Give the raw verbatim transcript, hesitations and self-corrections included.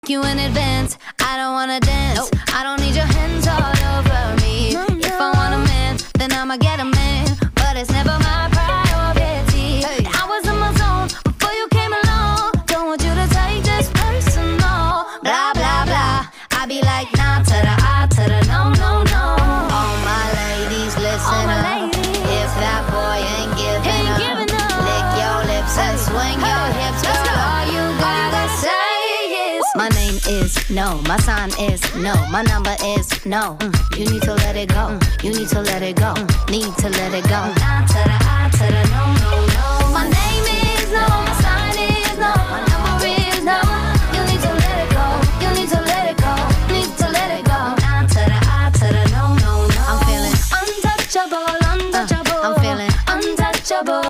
you in advance. I don't wanna dance. Nope. I don't need your hands all over me. No, no. If I want a man, then I'ma get a man. But it's never my priority. Hey. I was in my zone before you came along. Don't want you to take this personal. Blah, blah, blah. I be like, nah to the I to the no, no, no. All my ladies, listen up. Ladies. If that boy ain't giving ain't up, giving up, lick your lips hey. And swing hey. Your hips. Let's girl, go. All you gotta say is my name is no, my sign is no, my number is no. Mm. You need to let it go. Mm. You need to let it go. Mm. Need to let it go. Nah to the I to the no, no, no.